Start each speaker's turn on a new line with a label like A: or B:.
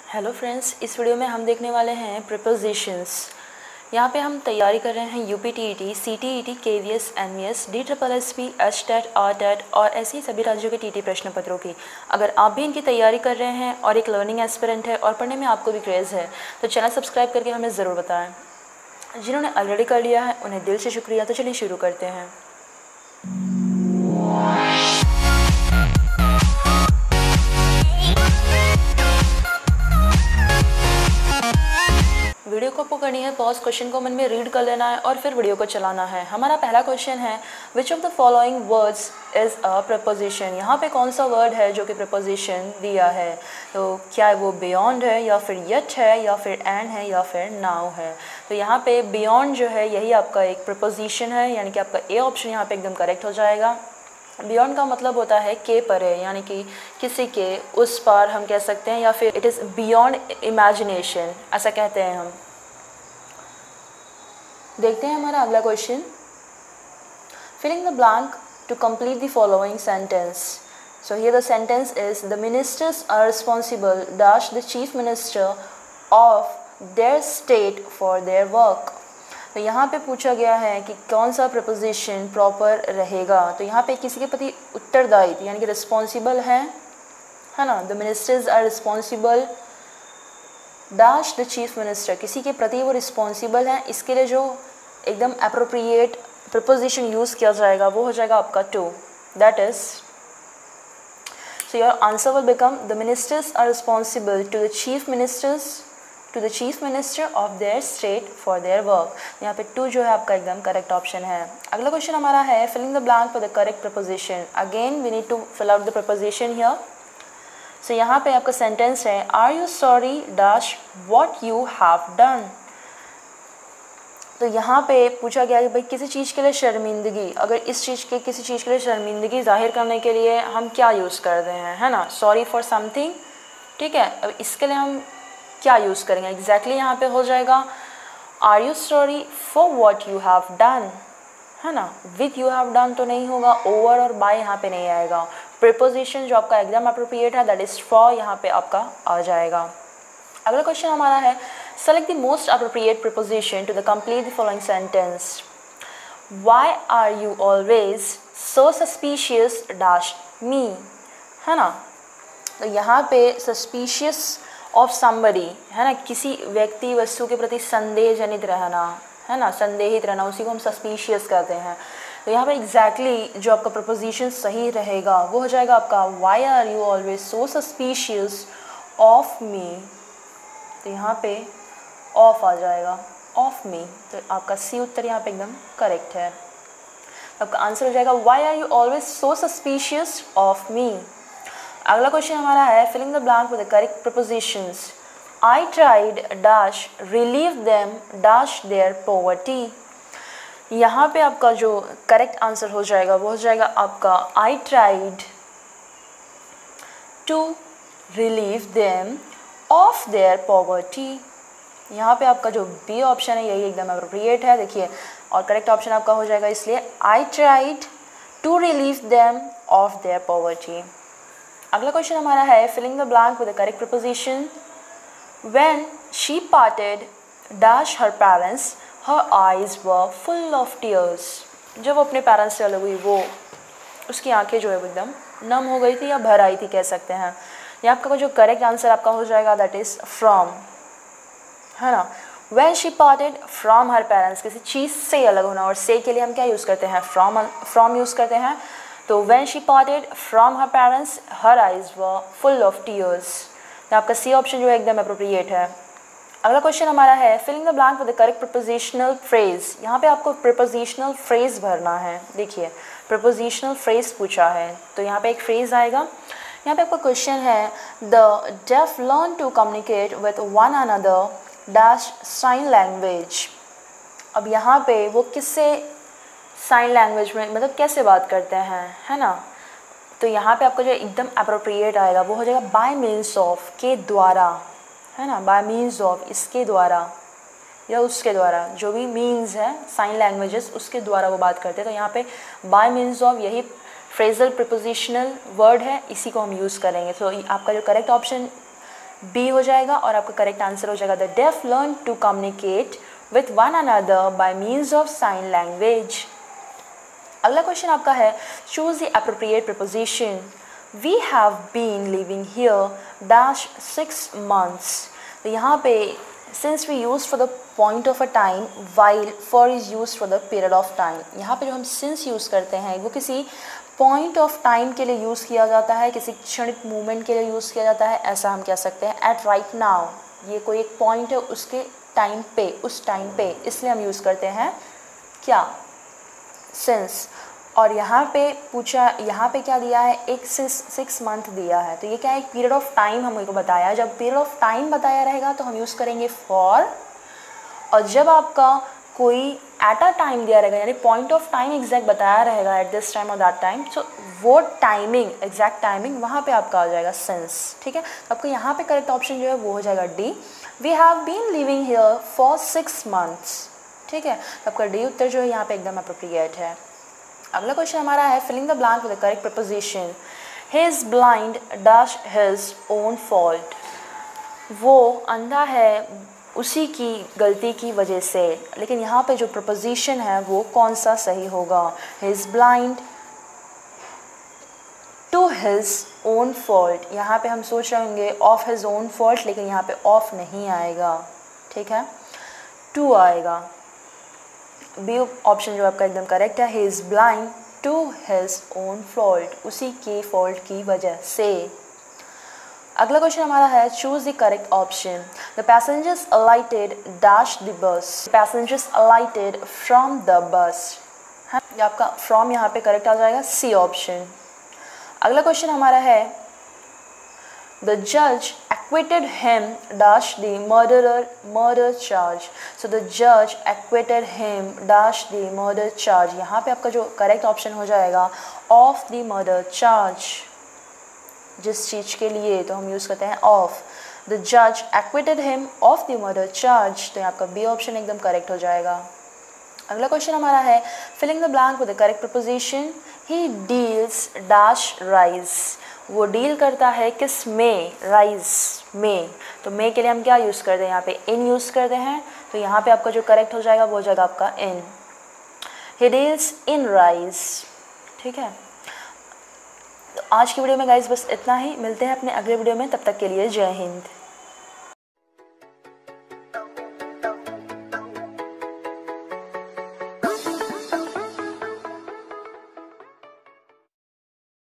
A: Hello friends, इस video में हम देखने वाले हैं प्रीपोजिशंस। यहाँ पे हम तैयारी कर रहे हैं UPTET, CTET, KVS, MES, DSSP, HTET, RTET और ऐसे ही सभी राज्यों के टीटी प्रश्न पत्रों की। अगर आप भी इनकी तैयारी कर रहे हैं और एक लर्निंग एस्पिरेंट है और पढ़ने में आपको भी क्रेज़ है तो चैनल सब्सक्राइब करके हमें ज़रूर बताएँ। जिन्होंने ऑलरेडी कर लिया है उन्हें दिल से शुक्रिया। तो चलिए शुरू करते हैं। वीडियो को आपको करनी है पॉज, क्वेश्चन को मन में रीड कर लेना है और फिर वीडियो को चलाना है। हमारा पहला क्वेश्चन है, which of the following words is a preposition. यहाँ पे कौन सा वर्ड है जो कि प्रपोजिशन दिया है? तो क्या वो बियॉन्ड है या फिर येट है या फिर एंड है या फिर नाउ है? तो यहाँ पे बियॉन्ड जो है यही आपका एक प्रपोजिशन है, यानी कि आपका ए ऑप्शन यहाँ पे एकदम करेक्ट हो जाएगा। बियॉन्ड का मतलब होता है के परे, यानी कि किसी के उस पार हम कह सकते हैं, या फिर इट इज़ बियॉन्ड इमेजिनेशन, ऐसा कहते हैं हम। देखते हैं हमारा अगला question, filling the blank to complete the following sentence. So here the sentence is the ministers are responsible dash the chief minister of their state for their work. तो यहाँ पे पूछा गया है कि कौन सा प्रपोजिशन प्रॉपर रहेगा। तो यहाँ पे किसी के प्रति उत्तरदायित्व यानी कि रिस्पॉन्सिबल है ना। The ministers are responsible dash the chief minister, किसी के प्रति वो रिस्पॉन्सिबल है। इसके लिए जो एकदम अप्रोप्रिएट प्रपोजिशन यूज़ किया जाएगा वो हो जाएगा आपका to. That is, so your answer will become the ministers are responsible to the chief minister of their state for their work. यहाँ पे टू जो है आपका एकदम करेक्ट ऑप्शन है। अगला क्वेश्चन हमारा है, filling the blank for the correct preposition. Again we need to fill out the preposition here. So यहाँ पे आपका सेंटेंस है, are you sorry dash what you have done. तो यहाँ पे पूछा गया कि भाई किसी चीज़ के लिए शर्मिंदगी, अगर इस चीज़ के किसी चीज़ के लिए शर्मिंदगी जाहिर करने के लिए हम क्या यूज़ करते हैं, है ना, सॉरी फॉर समथिंग। ठीक है, अब इसके लिए हम क्या यूज़ करेंगे एग्जैक्टली यहाँ पे हो जाएगा, are you sorry for what you have done, है ना। विथ यू हैव डन तो नहीं होगा, ओवर और बाय यहाँ पे नहीं आएगा। प्रीपोजिशन जो आपका एकदम अप्रोप्रिएट है दैट इज फॉर यहाँ पे आपका आ जाएगा। अगला क्वेश्चन हमारा है, select the most appropriate preposition to the complete the following sentence. Why are you always so suspicious dash me, है ना। तो यहाँ पे सस्पिशियस ऑफ समबडी, है ना, किसी व्यक्ति वस्तु के प्रति संदेह जनित रहना, है ना, संदेहित रहना, उसी को हम सस्पिशियस कहते हैं। तो यहाँ पे एग्जैक्टली जो आपका प्रपोजिशन सही रहेगा वो हो जाएगा आपका, why are you always so suspicious of me. तो यहाँ पे ऑफ आ जाएगा, ऑफ मी। तो आपका सी उत्तर यहाँ पे एकदम करेक्ट है। आपका आंसर हो जाएगा, why are you always so suspicious of me. अगला क्वेश्चन हमारा है, filling the blank with the correct prepositions. I tried dash relieve them dash their poverty. यहाँ पे आपका जो करेक्ट आंसर हो जाएगा वो हो जाएगा आपका, I tried to relieve them of their poverty. यहाँ पे आपका जो बी ऑप्शन है यही एकदम अप्रोप्रिएट है, देखिए, और करेक्ट ऑप्शन आपका हो जाएगा, इसलिए I tried to relieve them of their poverty. अगला क्वेश्चन हमारा है, filling the blank with the correct preposition. When she parted dash her parents her eyes were full of tears. जब वो अपने पेरेंट्स से अलग हुई वो उसकी आंखें जो है वो एकदम नम हो गई थी या भर आई थी कह सकते हैं। यहाँ आपका जो करेक्ट आंसर आपका हो जाएगा दैट इज़ फ्रॉम, है ना। When she parted from her parents, किसी चीज़ से अलग होना, और से के लिए हम क्या यूज़ करते हैं, फ्रॉम यूज़ करते हैं। तो when she parted from her parents her eyes were full of tears. तो आपका सी ऑप्शन जो है एकदम अप्रोप्रिएट है। अगला क्वेश्चन हमारा है, filling the blank with the correct prepositional phrase. यहाँ पे आपको प्रपोजिशनल फ्रेज भरना है। देखिए, प्रपोजिशनल फ्रेज पूछा है तो यहाँ पे एक फ्रेज आएगा। यहाँ पे आपका क्वेश्चन है, the deaf learn to communicate with one another dash sign language. अब यहाँ पे वो किससे साइन लैंग्वेज में मतलब कैसे बात करते हैं, है ना। तो यहाँ पे आपका जो एकदम अप्रोप्रिएट आएगा वो हो जाएगा बाय मीन्स ऑफ, के द्वारा, है ना, बाय मीन्स ऑफ, इसके द्वारा या उसके द्वारा, जो भी मीन्स है साइन लैंग्वेजेस उसके द्वारा वो बात करते हैं। तो यहाँ पे बाय मीन्स ऑफ यही फ्रेजल प्रीपोजिशनल वर्ड है, इसी को हम यूज़ करेंगे। तो आपका जो करेक्ट ऑप्शन बी हो जाएगा और आपका करेक्ट आंसर हो जाएगा the deaf learn to communicate with one another by means of sign language. अगला क्वेश्चन आपका है choose the appropriate preposition. We have been living here dash 6 months। तो यहाँ पे since we use for the point of a time while for is use for the period of time. यहाँ पे जो हम सिंस यूज़ करते हैं वो किसी पॉइंट ऑफ टाइम के लिए यूज़ किया जाता है, किसी क्षणिक मूवमेंट के लिए यूज़ किया जाता है, ऐसा हम कह सकते हैं। एट राइट नाउ, ये कोई एक पॉइंट है उसके टाइम पे, उस टाइम पे, इसलिए हम यूज़ करते हैं क्या, सिंस। और यहाँ पे पूछा, यहाँ पे क्या दिया है, एक 6 month दिया है, तो ये क्या है, एक पीरियड ऑफ टाइम हमको बताया। जब पीरियड ऑफ टाइम बताया रहेगा तो हम यूज़ करेंगे फॉर, और जब आपका कोई एट अ टाइम दिया रहेगा यानी पॉइंट ऑफ टाइम एग्जैक्ट बताया रहेगा एट दिस टाइम और दैट टाइम, सो वो टाइमिंग, एग्जैक्ट टाइमिंग वहाँ पे आपका आ जाएगा सिंस। ठीक है, तो आपको यहाँ पे करेक्ट ऑप्शन जो है वो हो जाएगा D, we have been living here for 6 months। ठीक है, तो आपका डी उत्तर जो है यहाँ पे एकदम अप्रोप्रिएट है। अगला क्वेश्चन हमारा है filling the blank with the correct preposition. He is blind dash his own fault. वो अंधा है उसी की गलती की वजह से, लेकिन यहाँ पे जो प्रपोजिशन है वो कौन सा सही होगा। He is blind to his own fault, यहाँ पे हम सोच रहे होंगे ऑफ हिज ओन फॉल्ट, लेकिन यहाँ पे ऑफ नहीं आएगा। ठीक है, टू आएगा। बी ऑप्शन जो आपका एकदम करेक्ट है, he is blind to his own fault, उसी की फॉल्ट की वजह से। अगला क्वेश्चन हमारा है choose the correct option. The passengers alighted dash the bus, passengers alighted from the bus. है, आपका फ्रॉम यहाँ पे करेक्ट आ जाएगा, सी ऑप्शन। अगला क्वेश्चन हमारा है द जज acquitted him dash the murder charge। So the judge acquitted him dash the murder charge। यहाँ पे आपका जो करेक्ट ऑप्शन हो जाएगा of the murder charge, जिस चीज़ के लिए तो हम यूज़ करते हैं ऑफ। द जज acquitted him of the murder charge, तो यहाँ आपका बी ऑप्शन एकदम करेक्ट हो जाएगा। अगला क्वेश्चन हमारा है filling the blank with the correct preposition. He deals dash rice. वो डील करता है किस में, राइज में। तो मे के लिए हम क्या यूज़ करते हैं, यहाँ पे इन यूज़ करते हैं, तो यहाँ पे आपका जो करेक्ट हो जाएगा वो हो जाएगा आपका इन। He deals in rise. ठीक है, तो आज की वीडियो में गाइस बस इतना ही, मिलते हैं अपने अगले वीडियो में, तब तक के लिए जय हिंद।